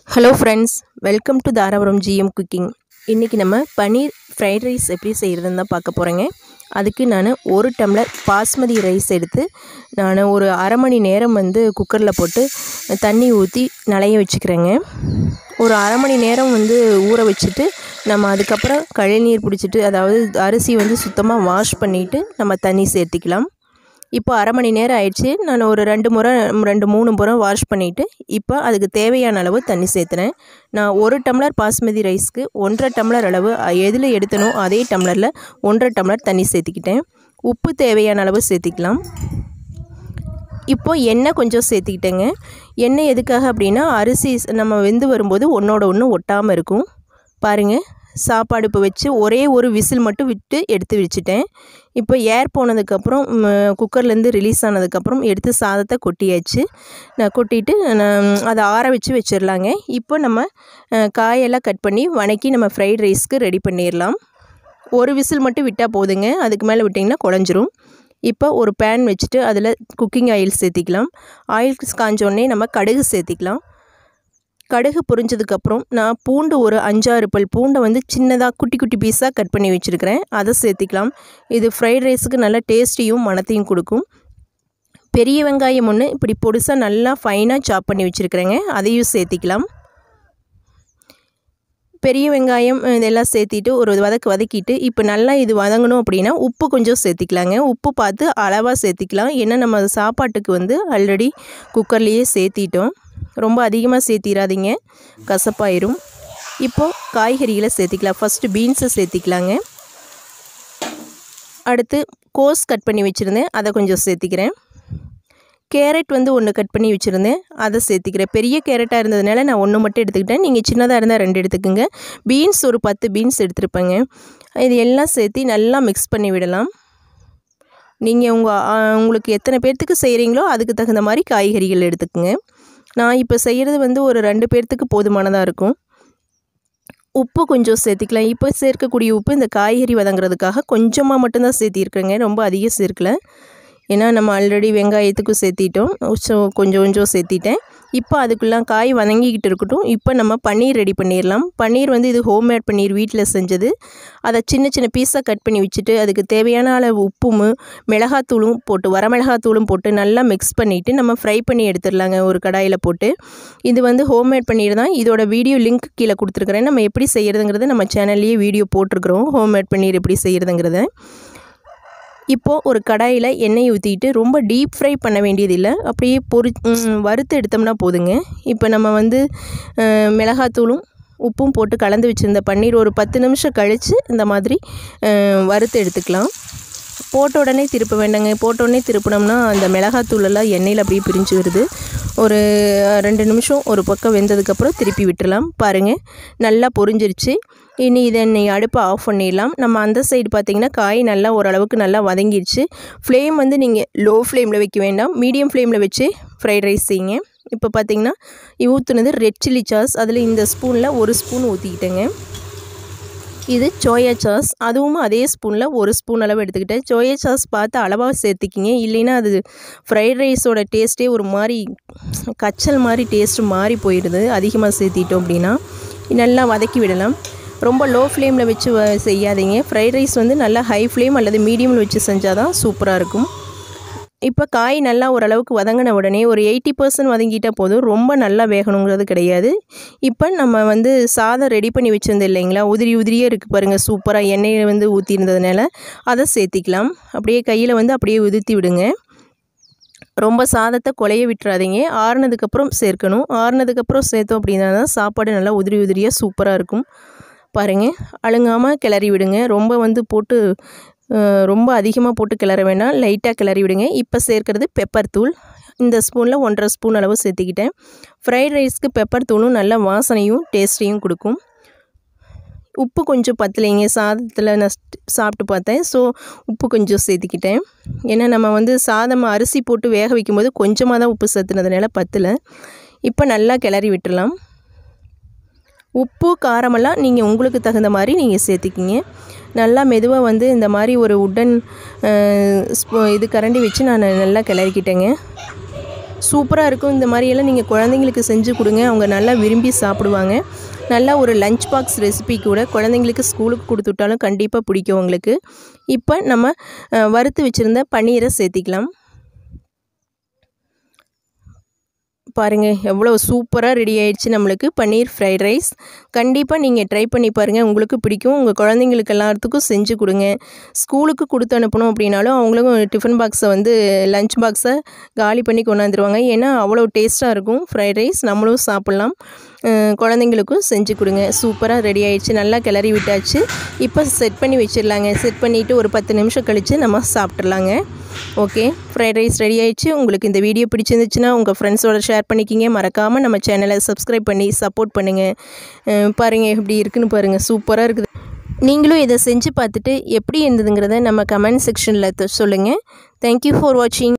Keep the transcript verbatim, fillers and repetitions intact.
Hello friends, welcome to Dharapuram GM cooking. இன்றைக்கி நம்ம பன்னீர் fried rice எப்படி செய்கிறதுன்னு தான் பார்க்க போகிறேங்க. அதுக்கு நான் ஒரு டம்ளர் பாஸ்மதி ரைஸ் எடுத்து நான் ஒரு அரை மணி நேரம் வந்து குக்கரில் போட்டு தண்ணி ஊற்றி நனைய வச்சுக்கிறேங்க. ஒரு அரை மணி நேரம் வந்து ஊற வச்சுட்டு நம்ம அதுக்கப்புறம் கழிநீர் பிடிச்சிட்டு, அதாவது அரிசி வந்து சுத்தமாக வாஷ் பண்ணிவிட்டு நம்ம தண்ணி சேர்த்திக்கலாம். இப்போ அரை மணி நேரம் ஆயிடுச்சு. நான் ஒரு ரெண்டு முறை ரெண்டு மூணு முறை வாஷ் பண்ணிவிட்டு இப்போ அதுக்கு தேவையான அளவு தண்ணி சேர்த்துறேன். நான் ஒரு டம்ளர் பாஸ்மதி ரைஸ்க்கு ஒன்றரை டம்ளர் அளவு எதில் எடுத்தனோ அதே டம்ளரில் ஒன்றரை டம்ளர் தண்ணி சேர்த்திக்கிட்டேன். உப்பு தேவையான அளவு சேர்த்திக்கலாம். இப்போது எண்ணெய் கொஞ்சம் சேர்த்திக்கிட்டேங்க. எண்ணெய் எதுக்காக அப்படின்னா, அரிசி நம்ம வெந்து வரும்போது ஒன்றோட ஒன்று ஒட்டாமல் இருக்கும். பாருங்கள், சாப்பாடு இப்போ வச்சு ஒரே ஒரு விசில் மட்டும் விட்டு எடுத்து வச்சுட்டேன். இப்போ ஏர் போனதுக்கப்புறம் குக்கர்லேருந்து ரிலீஸ் ஆனதுக்கப்புறம் எடுத்து சாதத்தை கொட்டியாச்சு. நான் கொட்டிட்டு நான் அதை ஆற வச்சு வச்சிடலாங்க. இப்போ நம்ம காயெல்லாம் கட் பண்ணி வணக்கி நம்ம ஃப்ரைட் ரைஸ்க்கு ரெடி பண்ணிடலாம். ஒரு விசில் மட்டும் விட்டால் போதுங்க, அதுக்கு மேலே விட்டிங்கன்னா குழஞ்சிரும். இப்போ ஒரு பேன் வச்சுட்டு அதில் குக்கிங் ஆயில் சேர்த்திக்கலாம். ஆயில் காஞ்சோடனே நம்ம கடுகு சேர்த்திக்கலாம். கடுகு பொரிஞ்சதுக்கப்புறம் நான் பூண்டு ஒரு அஞ்சாறு பல் பூண்டை வந்து சின்னதாக குட்டி குட்டி பீஸாக கட் பண்ணி வச்சுருக்கிறேன், அதை சேர்த்திக்கலாம். இது ஃப்ரைட் ரைஸுக்கு நல்லா டேஸ்ட்டையும் மணத்தையும் கொடுக்கும். பெரிய வெங்காயம் ஒன்று இப்படி பொடிசாக நல்லா ஃபைனாக சாப் பண்ணி வச்சுருக்கிறேங்க, அதையும் சேர்த்திக்கலாம். பெரிய வெங்காயம் இதெல்லாம் சேர்த்திட்டு ஒரு வதக்கு வதக்கிட்டு இப்போ நல்லா இது வதங்கணும் அப்படின்னா உப்பு கொஞ்சம் சேர்த்திக்கலாங்க. உப்பு பார்த்து அளவாக சேர்த்திக்கலாம். ஏன்னா நம்ம சாப்பாட்டுக்கு வந்து ஆல்ரெடி குக்கர்லேயே சேர்த்திட்டோம். ரொம்ப அதிகமாக சேர்த்திடாதீங்க, கசப்பாயிரும். இப்போது காய்கறிகளை சேர்த்திக்கலாம். ஃபஸ்ட்டு பீன்ஸை சேர்த்திக்கலாங்க. அடுத்து கோஸ் கட் பண்ணி வச்சுருந்தேன், அதை கொஞ்சம் சேர்த்திக்கிறேன். கேரட் வந்து ஒன்று கட் பண்ணி வச்சுருந்தேன், அதை சேர்த்திக்கிறேன். பெரிய கேரட்டாக இருந்ததுனால நான் ஒன்று மட்டும் எடுத்துக்கிட்டேன். நீங்கள் சின்னதாக இருந்தால் ரெண்டு எடுத்துக்கோங்க. பீன்ஸ் ஒரு பத்து பீன்ஸ் எடுத்துருப்பேங்க. இது எல்லாம் சேர்த்து நல்லா மிக்ஸ் பண்ணி விடலாம். நீங்கள் உங்கள் உங்களுக்கு எத்தனை பேர்த்துக்கு செய்கிறீங்களோ அதுக்கு தகுந்த மாதிரி காய்கறிகள் எடுத்துக்கோங்க. நான் இப்போ செய்கிறது வந்து ஒரு ரெண்டு பேர்த்துக்கு போதுமானதாக இருக்கும். உப்பு கொஞ்சம் சேர்த்திக்கலாம். இப்போ சேர்க்கக்கூடிய உப்பு இந்த காய்கறி வதங்குறதுக்காக கொஞ்சமாக மட்டும்தான் சேர்த்திருக்கேங்க, ரொம்ப அதிகம் சேர்க்கலை. ஏன்னா நம்ம ஆல்ரெடி வெங்காயத்துக்கும் சேர்த்திட்டோம், ஸோ கொஞ்சம் கொஞ்சம் சேர்த்திட்டேன். இப்போ அதுக்குள்ளே காய் வதங்கிக்கிட்டு இருக்கட்டும். இப்போ நம்ம பன்னீர் ரெடி பண்ணிடலாம். பன்னீர் வந்து இது ஹோம்மேட் பன்னீர், வீட்டில் செஞ்சது. அதை சின்ன சின்ன பீஸாக கட் பண்ணி வச்சுட்டு அதுக்கு தேவையான அளவு உப்பும் மிளகாத்தூளும் போட்டு வரமிளகாத்தூளும் போட்டு நல்லா மிக்ஸ் பண்ணிவிட்டு நம்ம ஃப்ரை பண்ணி எடுத்துடலாங்க ஒரு கடாயில் போட்டு. இது வந்து ஹோம்மேட் பன்னீர் தான். இதோட வீடியோ லிங்க் கீழே கொடுத்துருக்குறேன். நம்ம எப்படி செய்கிறதுங்கிறது நம்ம சேனல்லையே வீடியோ போட்டிருக்கிறோம், ஹோம்மேட் பன்னீர் எப்படி செய்கிறதுங்கிறத. இப்போது ஒரு கடாயில் எண்ணெய் ஊற்றிட்டு ரொம்ப டீப் ஃப்ரை பண்ண வேண்டியதில்லை, அப்படியே பொரி வறுத்து எடுத்தோம்னா போதுங்க. இப்போ நம்ம வந்து மிளகாத்தூளும் உப்பும் போட்டு கலந்து வச்சுருந்த பன்னீர் ஒரு பத்து நிமிஷம் கழித்து இந்த மாதிரி வறுத்து எடுத்துக்கலாம். போட்ட உடனே திருப்ப வேண்டாங்க. போட்ட உடனே திருப்பினோம்னா அந்த மிளகாத்தூளெல்லாம் எண்ணெயில் அப்படியே பிரிஞ்சு வருது. ஒரு ரெண்டு நிமிஷம் ஒரு பக்கம் வெந்ததுக்கப்புறம் திருப்பி விட்டுடலாம். பாருங்கள், நல்லா பொரிஞ்சிருச்சு. இனி இதை நீ அடுப்பை ஆஃப் பண்ணிடலாம். நம்ம அந்த சைடு பார்த்திங்கன்னா காய் நல்லா ஓரளவுக்கு நல்லா வதங்கிடுச்சு. ஃப்ளேம் வந்து நீங்கள் லோ ஃப்ளேமில் வைக்க வேண்டாம், மீடியம் ஃப்ளேமில் வச்சு ஃப்ரைட் ரைஸ் செய்யுங்க. இப்போ பார்த்திங்கன்னா ஊற்றுனது ரெட் சில்லி சாஸ், அதில் இந்த ஸ்பூனில் ஒரு ஸ்பூன் ஊற்றிக்கிட்டேங்க. இது சோயா சாஸ், அதுவும் அதே ஸ்பூனில் ஒரு ஸ்பூன் அளவு எடுத்துக்கிட்டேன். சோயா சாஸ் பார்த்து அளவாக சேர்த்துக்கிங்க, இல்லைன்னா அது ஃப்ரைட் ரைஸோட டேஸ்ட்டே ஒரு மாதிரி கச்சல் மாதிரி டேஸ்ட்டு மாறி போயிடுது அதிகமாக சேர்த்திட்டோம் அப்படின்னா. நல்லா வதக்கி விடலாம். ரொம்ப லோ ஃப்ளேமில் வச்சு செய்யாதீங்க. ஃப்ரைட் ரைஸ் வந்து நல்லா ஹை ஃப்ளேம் அல்லது மீடியமில் வச்சு செஞ்சால் தான் சூப்பராக இருக்கும். இப்போ காய் நல்லா ஓரளவுக்கு வதங்கின உடனே ஒரு எயிட்டி பர்சன்ட் வதங்கிட்டால் போதும், ரொம்ப நல்லா வேகணுங்கிறது கிடையாது. இப்போ நம்ம வந்து சாதம் ரெடி பண்ணி வச்சுருந்தோம் இல்லைங்களா, உதிரி உதிரியே இருக்குது பாருங்கள், சூப்பராக எண்ணெயை வந்து ஊற்றிருந்ததுனால அதை சேர்த்திக்கலாம். அப்படியே கையில் வந்து அப்படியே உதிர்த்தி விடுங்க. ரொம்ப சாதத்தை குழைய விட்டுறாதீங்க, ஆறுனதுக்கப்புறம் சேர்க்கணும். ஆறுனதுக்கப்புறம் சேர்த்தோம் அப்படின்னா தான் சாப்பாடு நல்லா உதிரி உதிரியாக சூப்பராக இருக்கும். பாருங்கள், அழுங்காமல் கிளறி விடுங்க. ரொம்ப வந்து போட்டு ரொம்ப அதிகமாக போட்டு கிளற வேண்டாம், லைட்டாக கிளறி விடுங்க. இப்போ சேர்க்கிறது பெப்பர் தூள். இந்த ஸ்பூனில் ஒன்றரை ஸ்பூன் அளவு சேர்த்திக்கிட்டேன். ஃப்ரைட் ரைஸ்க்கு பெப்பர் தூளும் நல்ல வாசனையும் டேஸ்ட்டையும் கொடுக்கும். உப்பு கொஞ்சம் பத்தலைங்க, சாதத்தில் நான் சாப்பிட்டு பார்த்தேன், ஸோ உப்பு கொஞ்சம் சேர்த்திக்கிட்டேன். ஏன்னா நம்ம வந்து சாதம் அரிசி போட்டு வேக வைக்கும்போது கொஞ்சமாக தான் உப்பு சேர்த்துனதுனால பத்தலை. இப்போ நல்லா கிளறி விட்டுடலாம். உப்பு காரமெல்லாம் நீங்கள் உங்களுக்கு தகுந்த மாதிரி நீங்கள் சேர்த்திக்கிங்க. நல்லா மெதுவாக வந்து இந்த மாதிரி ஒரு உட்டன் இது கரண்டி வச்சு நான் நல்லா கிளறிக்கிட்டேங்க. சூப்பராக இருக்கும். இந்த மாதிரியெல்லாம் நீங்கள் குழந்தைங்களுக்கு செஞ்சு கொடுங்க, அவங்க நல்லா விரும்பி சாப்பிடுவாங்க. நல்லா ஒரு லஞ்ச் பாக்ஸ் ரெசிபி கூட குழந்தைங்களுக்கு ஸ்கூலுக்கு கொடுத்து விட்டாலும் கண்டிப்பாக பிடிக்கும் உங்களுக்கு. இப்போ நம்ம வறுத்து வச்சுருந்த பன்னீரை சேர்த்திக்கலாம். பாருங்கள் எவ்வளோ சூப்பராக ரெடி ஆயிடுச்சு நம்மளுக்கு பன்னீர் ஃப்ரைட் ரைஸ். கண்டிப்பாக நீங்கள் ட்ரை பண்ணி பாருங்கள், உங்களுக்கு பிடிக்கும். உங்கள் குழந்தைங்களுக்கு எல்லாத்துக்கும் செஞ்சு கொடுங்க. ஸ்கூலுக்கு கொடுத்து அனுப்பணும் அப்படின்னாலும் அவங்களும் டிஃபன் பாக்ஸை வந்து லஞ்ச் பாக்ஸை காலி பண்ணி கொண்டாந்துருவாங்க. ஏன்னா அவ்வளோ டேஸ்ட்டாக இருக்கும் ஃப்ரைட் ரைஸ். நம்மளும் சாப்பிட்லாம், குழந்தைங்களுக்கும் செஞ்சு கொடுங்க. சூப்பராக ரெடி ஆயிடுச்சு. நல்லா கிளறி விட்டாச்சு. இப்போ செட் பண்ணி வச்சிடலாங்க. செட் பண்ணிவிட்டு ஒரு பத்து நிமிஷம் கழித்து நம்ம சாப்பிட்றலாங்க. ஓகே, ஃப்ரைட் ரைஸ் ரெடி ஆயிடுச்சு. உங்களுக்கு இந்த வீடியோ பிடிச்சிருந்துச்சுன்னா உங்கள் ஃப்ரெண்ட்ஸோட ஷேர் பண்ணிக்கிங்க. மறக்காமல் நம்ம சேனலை சப்ஸ்கிரைப் பண்ணி சப்போர்ட் பண்ணுங்கள். பாருங்கள் எப்படி இருக்குன்னு பாருங்கள், சூப்பராக இருக்குது. நீங்களும் இதை செஞ்சு பார்த்துட்டு எப்படி இருந்ததுங்கிறத நம்ம கமெண்ட் செக்ஷனில் சொல்லுங்கள். தேங்க்யூ ஃபார் வாட்சிங்.